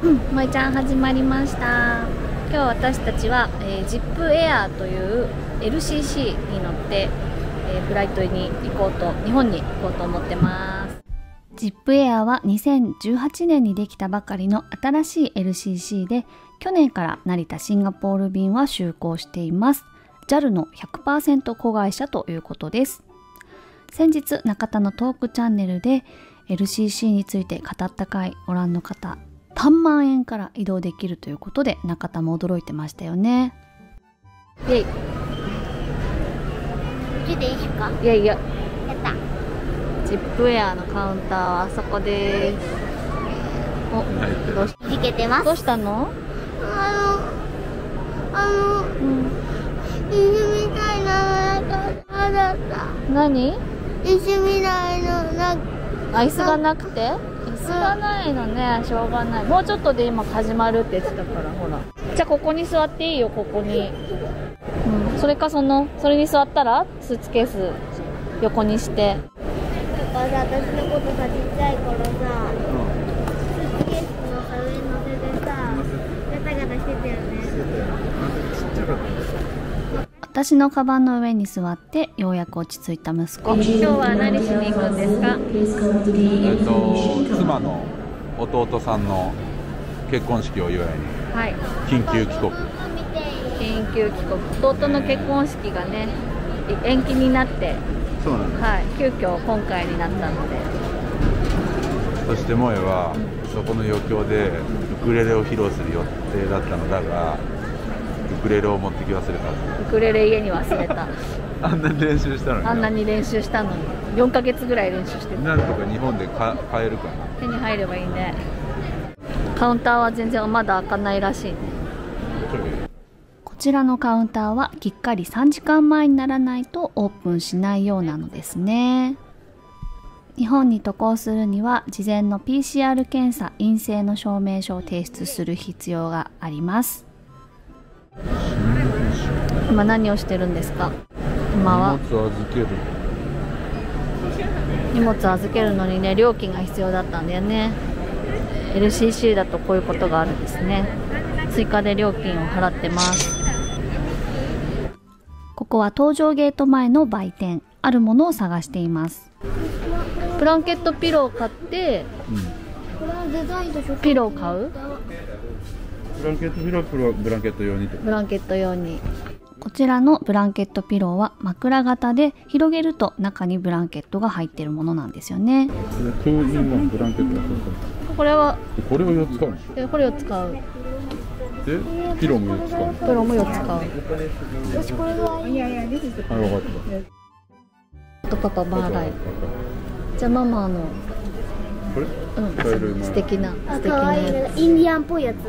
萌えちゃん始まりました。今日私たちは、ジップエアーという LCC に乗って、フライトに日本に行こうと思ってます。ジップエアーは2018年にできたばかりの新しい LCC で、去年から成田シンガポール便は就航しています。JAL の 100% 子会社ということです。先日中田のトークチャンネルで LCC について語った回ご覧の方、3万円から移動できるということで中田も驚いてましたよね。イェイ。こっちでいいか？いやいや。やった。ジップエアーのカウンターはあそこです。お、どうし？いけてます。どうしたの？ 石みたいなのがだった。 何？ 石みたいのな。 椅子がなくて？椅子がないのね、しょうがない。もうちょっとで今始まるって言ってたから、ほら。じゃあここに座っていいよ、ここに。うん、それかそれに座ったらスーツケース横にして。 だから私のことさ、ちっちゃい頃さ、スーツケースのさ上に乗せてさ、ガタガタしてたよね。 私のカバンの上に座ってようやく落ち着いた息子。今日は何しに行くんですか？ 妻の弟さんの結婚式を祝いに、 はい、 緊急帰国。 緊急帰国。弟の結婚式がね延期になって、 そうなんです、 はい、急遽今回になったので。 そして萌えは、そこの余興でウクレレを披露する予定だったのだが、ウクレレを持ってき忘れた。 ウクレレ家に忘れた。 あんなに練習したのに。 あんなに練習したのに4ヶ月ぐらい練習してた。 なんとか日本で買えるかな。 手に入ればいいね。カウンターは全然まだ開かないらしいね。こちらのカウンターはきっかり3時間前にならないとオープンしないようなのですね。日本に渡航するには事前の PCR 検査陰性の証明書を提出する必要があります。今何をしてるんですか？今は荷物預けるのにね、料金が必要だったんだよね。 LCC だとこういうことがあるんですね。追加で料金を払ってます。ここは搭乗ゲート前の売店、あるものを探しています。ブランケットピロー買って、ピロー買う？ ブランケットピローはブランケット用に。 ブランケット用に。こちらのブランケットピローは枕型で広げると中にブランケットが入っているものなんですよね。 ブランケットこれはこれを4つ買うの？ これを使う。 でピローも4つ買うの？ ピローも4つ買う。 私これがいい。 あ、分かった。 あとパパバーライ。じゃあママのこれ？ うん、素敵な可愛いね。インディアンっぽいやつ？ うん。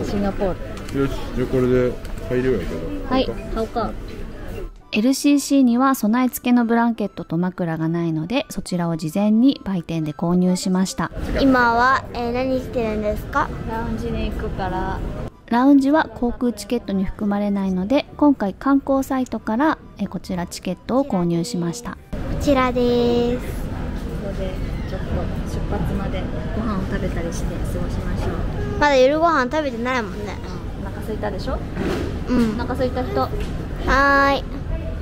シンガポール。 よし、じゃあこれで入ればいいけど。 はい、買おうか。LCC には備え付けのブランケットと枕がないので、そちらを事前に売店で購入しました。 今は、何してるんですか？ ラウンジに行くから。ラウンジは航空チケットに含まれないので、今回観光サイトからこちらチケットを購入しました。 こちらです。 ここでちょっと出発までご飯を食べたりして過ごしましょう。 まだ夜ご飯食べてないもんね。 お腹空いたでしょ？ うん。 お腹空いた人。 はーい。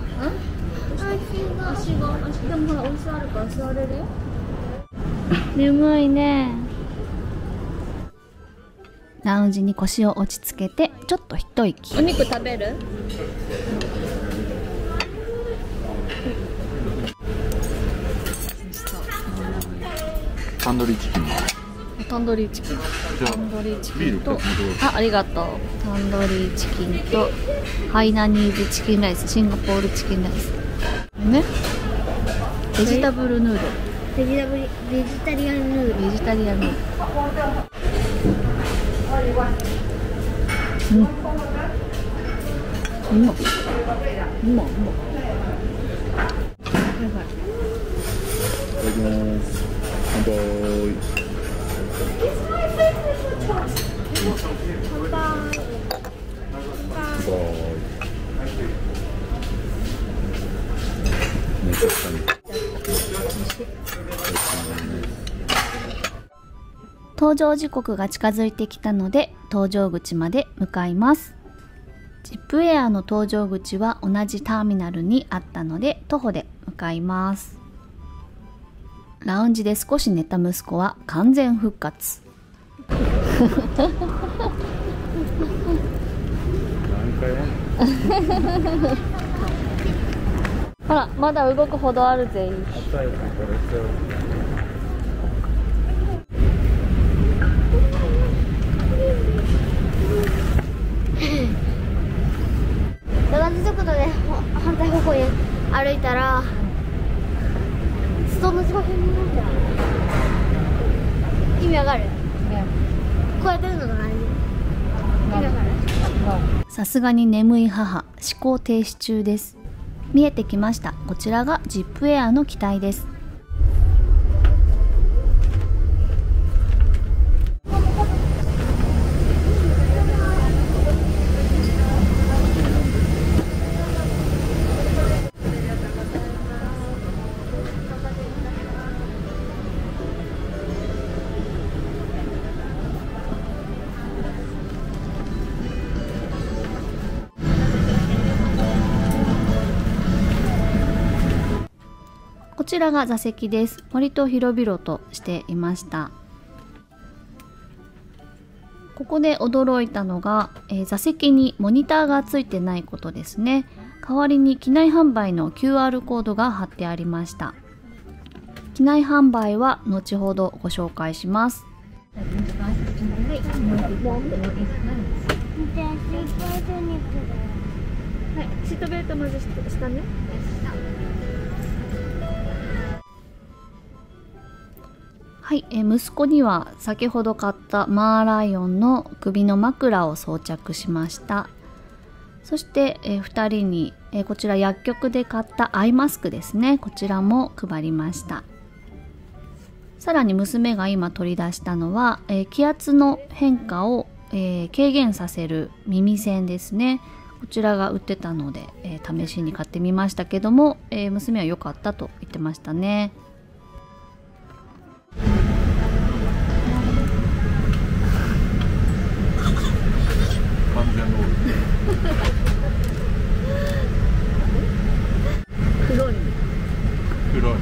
足でもほらお椅子あるから座れるよ。眠いね。ラウンジに腰を落ち着けてちょっと一息。お肉食べる？ タンドリーチキン。 タンドリーチキン。タンドリーチキンと、ありがとう。タンドリーチキンとハイナニーズチキンライス、シンガポールチキンライスね。ベジタブルヌードル。 ベジタリアンヌードル。 ベジタリアンヌードル。うん。うまっ。やばい。 いただきます。乾杯。 到搭乗時刻が近づいてきたので搭乗口まで向かいます。ジップエアの搭乗口は同じターミナルにあったので徒歩で向かいます。ラウンジで少し寝た息子は完全復活。ほら、まだ動くほどあるぜ。 同じ速度で反対方向に歩いたらストームズが変になるじゃん。意味わかる？こうやってるのが何？意味わかる？ さすがに眠い母、思考停止中です。見えてきました。こちらがジップエアの機体です。こちらが座席です。割と広々としていました。ここで驚いたのが、座席にモニターがついてないことですね。代わりに機内販売の QR コードが貼ってありました。機内販売は後ほどご紹介します。シートベルトまず下ね。はい、息子には先ほど買ったマーライオンの首の枕を装着しました。そして、2人に、こちら薬局で買ったアイマスクですね。こちらも配りました。さらに娘が今取り出したのは、気圧の変化を、軽減させる耳栓ですね。こちらが売ってたので、試しに買ってみましたけども、娘は良かったと言ってましたね。 完全の黒い。 黒い。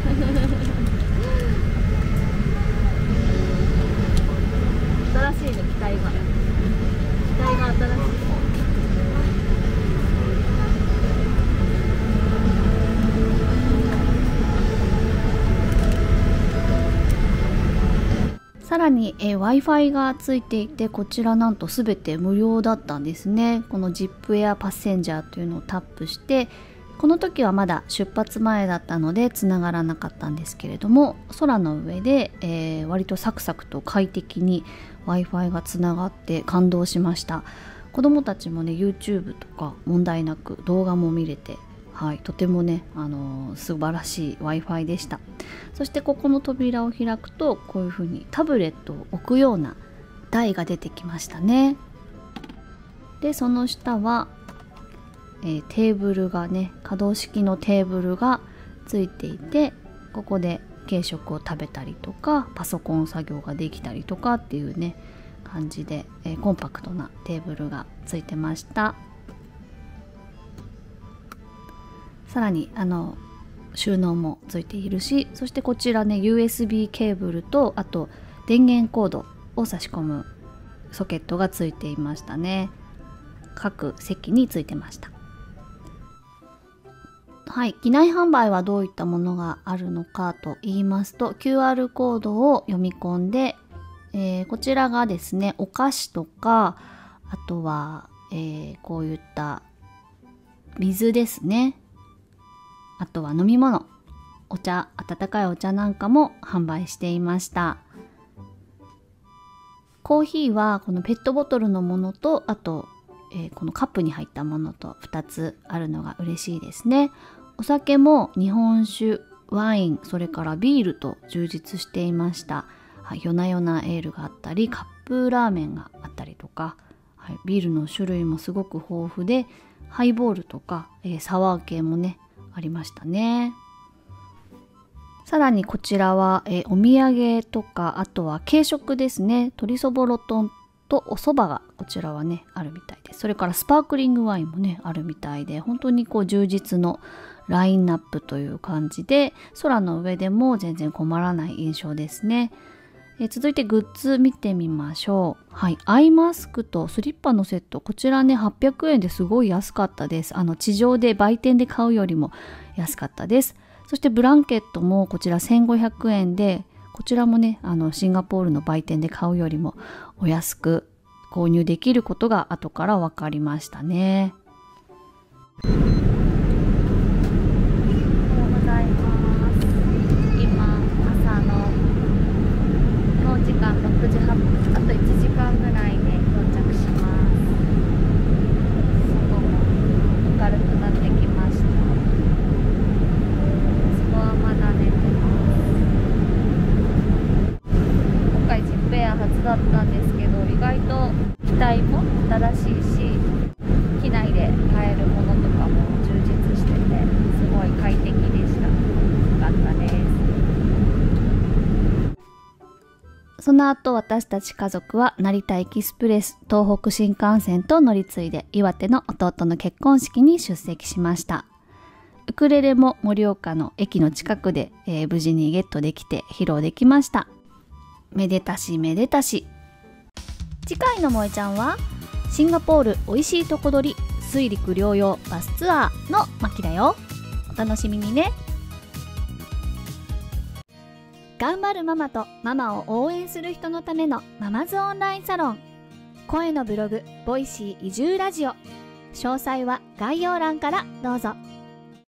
新しいね、機体が。機体が新しい。さらに、Wi-Fi がついていて、こちらなんと全て無料だったんですね。この ZIP Air パッセンジャーというのをタップして、この時はまだ出発前だったので繋がらなかったんですけれども、空の上で、割とサクサクと快適に Wi-Fi がつながって感動しました。子供たちもね YouTube とか問題なく動画も見れて、はい、とてもね、素晴らしい Wi-Fi でした。そしてここの扉を開くとこういう風にタブレットを置くような台が出てきましたね。でその下は、テーブルがね、可動式のテーブルがついていて、ここで軽食を食べたりとかパソコン作業ができたりとかっていうね感じで、コンパクトなテーブルがついてました。さらに収納もついているし、そしてこちらね USB ケーブルとあと電源コードを差し込むソケットがついていましたね。各席についてました。はい、機内販売はどういったものがあるのかと言いますと、 QR コードを読み込んで、こちらがですねお菓子とか、あとは、こういった水ですね、あとは飲み物、お茶、温かいお茶なんかも販売していました。コーヒーはこのペットボトルのものと、あと、このカップに入ったものと2つあるのが嬉しいですね。お酒も日本酒、ワイン、それからビールと充実していました。はい、夜な夜なエールがあったり、カップラーメンがあったりとか、はい、ビールの種類もすごく豊富で、ハイボールとか、サワー系もねありましたね。 さらにこちらは、お土産とか、あとは軽食ですね。鶏そぼろ丼とお蕎麦がこちらはねあるみたいです。それからスパークリングワインもねあるみたいで、本当にこう充実のラインナップという感じで、空の上でも全然困らない印象ですね。続いてグッズ見てみましょう。はい、アイマスクとスリッパのセット、こちらね800円ですごい安かったです。地上で売店で買うよりも安かったです。そしてブランケットもこちら1500円で、こちらもねシンガポールの売店で買うよりもお安く購入できることが後から分かりましたね。おはようございます。今朝の日本時間6時8分、あと1時間ぐらいで到着します。外も明るくなってきました。息子はまだ寝てます。今回ジップエア初だったんですけど、意外と機体も新しいし、機内で買えるものとかも充実してて、すごい快適でした。よかったです。その後、私たち家族は成田エキスプレス東北新幹線と乗り継いで岩手の弟の結婚式に出席しました。ウクレレも盛岡の駅の近くで、無事にゲットできて披露できました。めでたしめでたし。次回の萌えちゃんはシンガポールおいしいとこ取り水陸両用バスツアーの巻だよ。お楽しみにね。頑張るママとママを応援する人のためのママズオンラインサロン、声のブログボイシー移住ラジオ、詳細は概要欄からどうぞ。